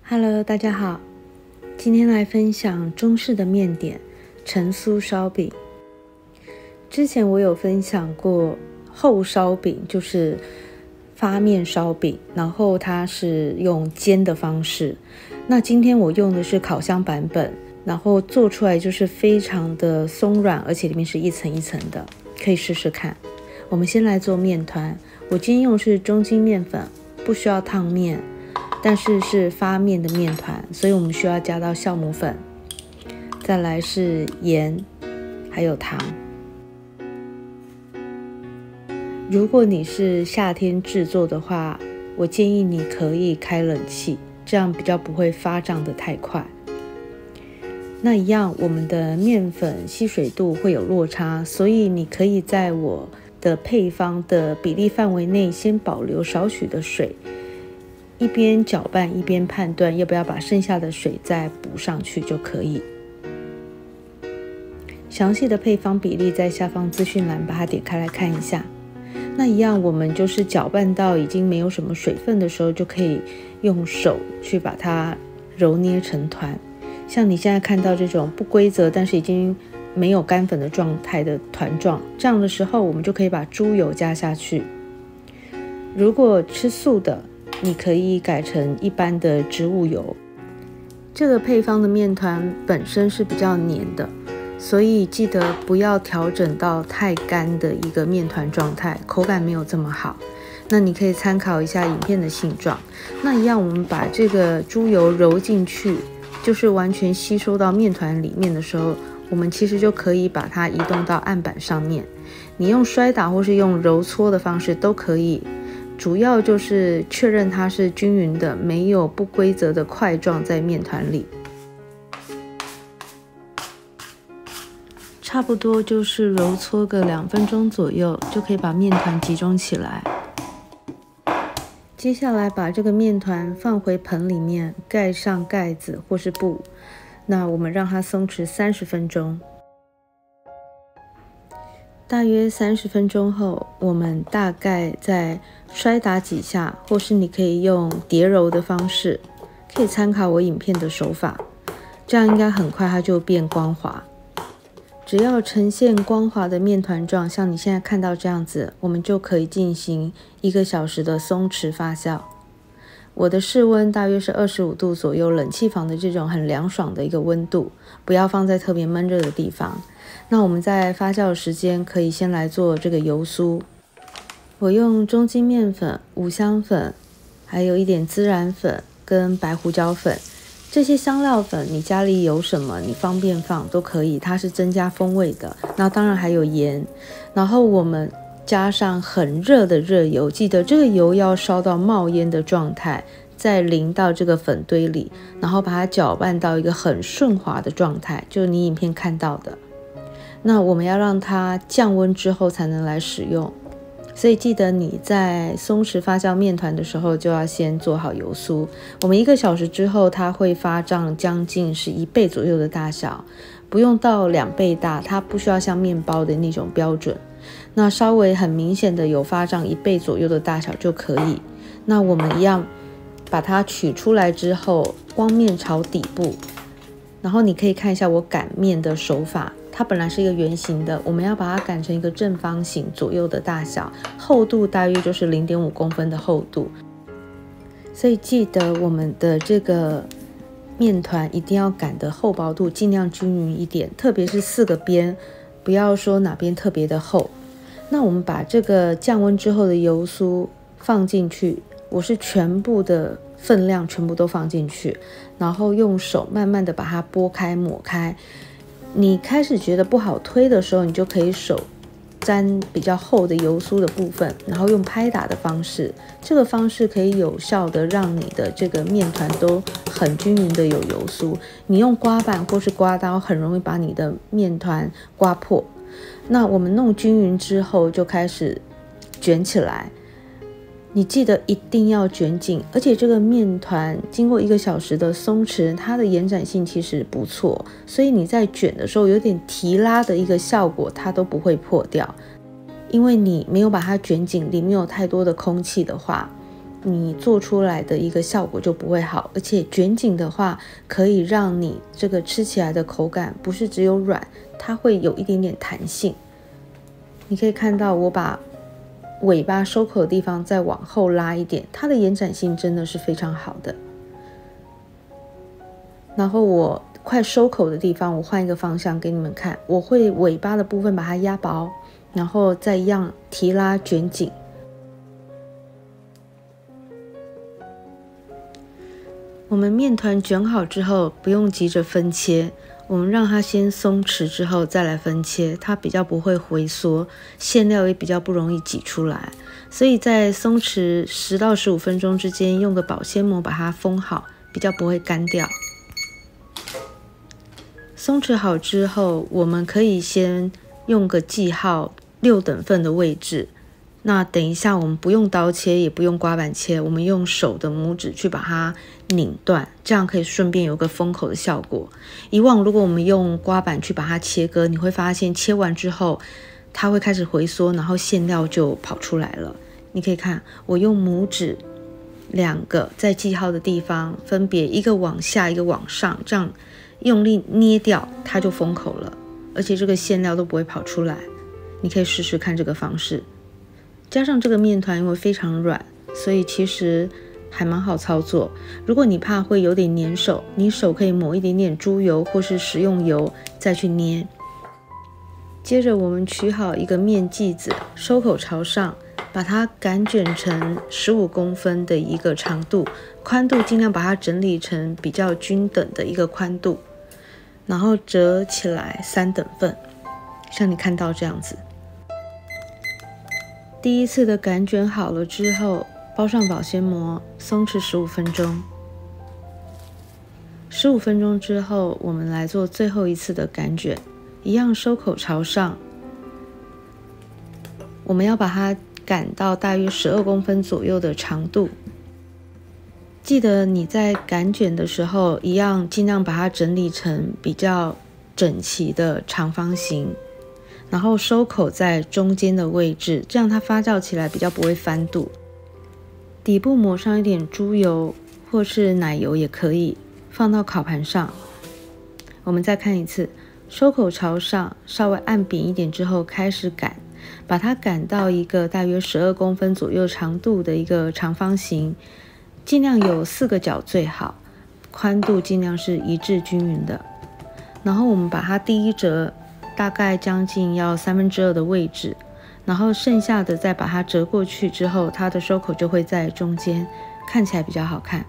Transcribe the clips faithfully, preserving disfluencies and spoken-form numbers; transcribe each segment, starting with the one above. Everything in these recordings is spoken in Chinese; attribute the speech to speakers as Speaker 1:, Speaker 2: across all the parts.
Speaker 1: Hello， 大家好，今天来分享中式的面点陈酥烧饼。之前我有分享过厚烧饼，就是发面烧饼，然后它是用煎的方式。那今天我用的是烤箱版本，然后做出来就是非常的松软，而且里面是一层一层的，可以试试看。我们先来做面团，我今天用的是中筋面粉，不需要烫面，但是是发面的面团，所以我们需要加到酵母粉，再来是盐，还有糖。如果你是夏天制作的话，我建议你可以开冷气，这样比较不会发胀得太快。那一样，我们的面粉吸水度会有落差，所以你可以在我的配方的比例范围内先保留少许的水，一边搅拌一边判断要不要把剩下的水再补上去就可以。详细的配方比例在下方资讯栏把它点开来看一下。那一样，我们就是搅拌到已经没有什么水分的时候，就可以用手去把它揉捏成团。像你现在看到这种不规则但是已经没有干粉的状态的团状，这样的时候我们就可以把猪油加下去。如果吃素的，你可以改成一般的植物油。这个配方的面团本身是比较黏的，所以记得不要调整到太干的一个面团状态，口感没有这么好。那你可以参考一下影片的形状。那一样，我们把这个猪油揉进去，就是完全吸收到面团里面的时候，我们其实就可以把它移动到案板上面。你用摔打或是用揉搓的方式都可以，主要就是确认它是均匀的，没有不规则的块状在面团里。差不多就是揉搓个两分钟左右，就可以把面团集中起来。接下来把这个面团放回盆里面，盖上盖子或是布，那我们让它松弛三十分钟。大约三十分钟后，我们大概再摔打几下，或是你可以用叠揉的方式，可以参考我影片的手法，这样应该很快它就变光滑。只要呈现光滑的面团状，像你现在看到这样子，我们就可以进行一个小时的松弛发酵。我的室温大约是二十五度左右，冷气房的这种很凉爽的一个温度，不要放在特别闷热的地方。那我们在发酵的时间可以先来做这个油酥。我用中筋面粉、五香粉，还有一点孜然粉跟白胡椒粉。这些香料粉你家里有什么你方便放都可以，它是增加风味的。那当然还有盐，然后我们加上很热的热油，记得这个油要烧到冒烟的状态，再淋到这个粉堆里，然后把它搅拌到一个很顺滑的状态，就是你影片看到的。那我们要让它降温之后才能来使用，所以记得你在松弛发酵面团的时候就要先做好油酥。我们一个小时之后它会发胀将近是一倍左右的大小，不用到两倍大，它不需要像面包的那种标准。那稍微很明显的有发胀一倍左右的大小就可以。那我们一样把它取出来之后，光面朝底部，然后你可以看一下我擀面的手法，它本来是一个圆形的，我们要把它擀成一个正方形左右的大小，厚度大约就是 零点五公分的厚度。所以记得我们的这个面团一定要擀的厚薄度尽量均匀一点，特别是四个边，不要说哪边特别的厚。那我们把这个降温之后的油酥放进去，我是全部的分量全部都放进去，然后用手慢慢的把它拨开抹开。你开始觉得不好推的时候，你就可以手沾比较厚的油酥的部分，然后用拍打的方式，这个方式可以有效的让你的这个面团都很均匀的有油酥。你用刮板或是刮刀很容易把你的面团刮破。那我们弄均匀之后就开始卷起来，你记得一定要卷紧，而且这个面团经过一个小时的松弛，它的延展性其实不错，所以你在卷的时候有点提拉的一个效果，它都不会破掉。因为你没有把它卷紧，里面有太多的空气的话， 你做出来的一个效果就不会好，而且卷紧的话可以让你这个吃起来的口感不是只有软，它会有一点点弹性。你可以看到我把尾巴收口的地方再往后拉一点，它的延展性真的是非常好的。然后我快收口的地方，我换一个方向给你们看，我会尾巴的部分把它压薄，然后再一样提拉卷紧。我们面团卷好之后，不用急着分切，我们让它先松弛之后再来分切，它比较不会回缩，馅料也比较不容易挤出来。所以在松弛十到十五分钟之间，用个保鲜膜把它封好，比较不会干掉。松弛好之后，我们可以先用个记号六等份的位置。那等一下我们不用刀切，也不用刮板切，我们用手的拇指去把它拧断，这样可以顺便有个封口的效果。以往如果我们用刮板去把它切割，你会发现切完之后它会开始回缩，然后馅料就跑出来了。你可以看我用拇指两个在记号的地方，分别一个往下一个往上，这样用力捏掉它就封口了，而且这个馅料都不会跑出来。你可以试试看这个方式。加上这个面团因为非常软，所以其实还蛮好操作。如果你怕会有点粘手，你手可以抹一点点猪油或是食用油再去捏。接着我们取好一个面剂子，收口朝上，把它擀卷成十五公分的一个长度，宽度尽量把它整理成比较均等的一个宽度，然后折起来三等份，像你看到这样子。第一次的擀卷好了之后，包上保鲜膜，松弛十五分钟。十五分钟之后，我们来做最后一次的擀卷，一样收口朝上。我们要把它擀到大约十二公分左右的长度。记得你在擀卷的时候，一样尽量把它整理成比较整齐的长方形。然后收口在中间的位置，这样它发酵起来比较不会翻肚。底部抹上一点猪油或是奶油也可以，放到烤盘上。我们再看一次，收口朝上，稍微按扁一点之后开始擀，把它擀到一个大约十二公分左右长度的一个长方形，尽量有四个角最好，宽度尽量是一致均匀的。然后我们把它第一折大概将近要三分之二的位置，然后剩下的再把它折过去之后，它的收口就会在中间，看起来比较好看。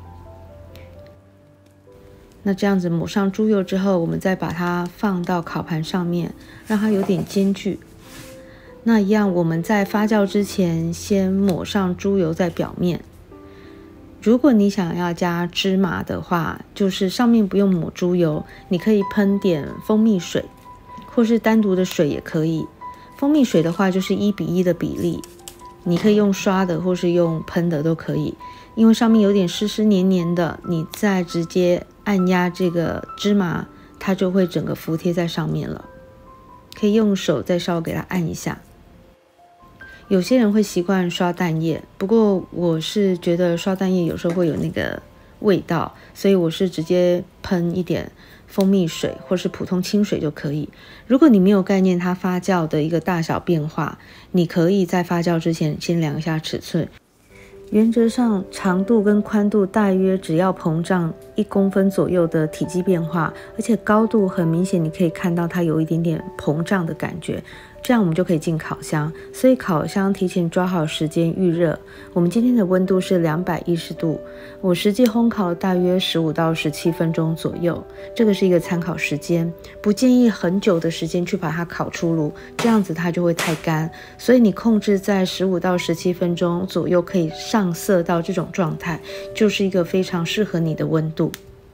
Speaker 1: 那这样子抹上猪油之后，我们再把它放到烤盘上面，让它有点间距。那一样我们在发酵之前先抹上猪油在表面。如果你想要加芝麻的话，就是上面不用抹猪油，你可以喷点蜂蜜水，或是单独的水也可以。蜂蜜水的话就是一比一的比例，你可以用刷的或是用喷的都可以。因为上面有点湿湿黏黏的，你再直接按压这个芝麻，它就会整个服贴在上面了。可以用手再稍微给它按一下。有些人会习惯刷蛋液，不过我是觉得刷蛋液有时候会有那个味道，所以我是直接喷一点蜂蜜水或是普通清水就可以。如果你没有概念它发酵的一个大小变化，你可以在发酵之前先量一下尺寸。原则上长度跟宽度大约只要膨胀一公分左右的体积变化，而且高度很明显，你可以看到它有一点点膨胀的感觉，这样我们就可以进烤箱。所以烤箱提前抓好时间预热。我们今天的温度是两百一十度，我实际烘烤大约十五到十七分钟左右，这个是一个参考时间，不建议很久的时间去把它烤出炉，这样子它就会太干。所以你控制在十五到十七分钟左右，可以上色到这种状态，就是一个非常适合你的温度。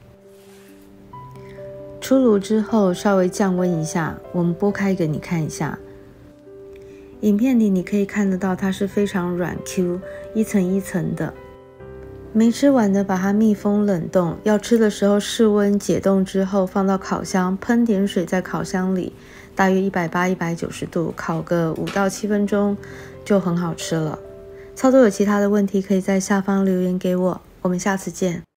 Speaker 1: 出炉之后稍微降温一下，我们剥开一个你看一下。影片里你可以看得到它是非常软 Q， 一层一层的。没吃完的把它密封冷冻，要吃的时候室温解冻之后放到烤箱，喷点水在烤箱里，大约一百八十、一百九十度，烤个五到七分钟就很好吃了。 操作有其他的问题，可以在下方留言给我。我们下次见。